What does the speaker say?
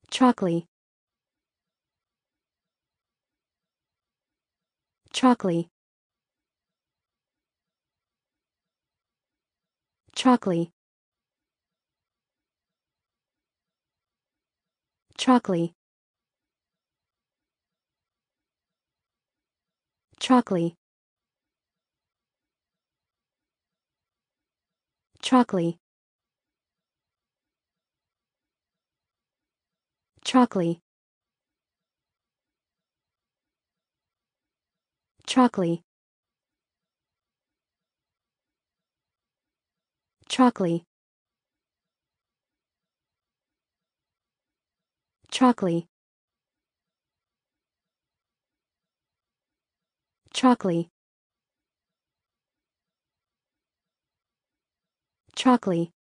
Chalkley. Chalkley. Chalkley. Chalkley. Chalkley. Chalkley. Chalkley. Chalkley. Chalkley. Chalkley. Chalkley. Chalkley.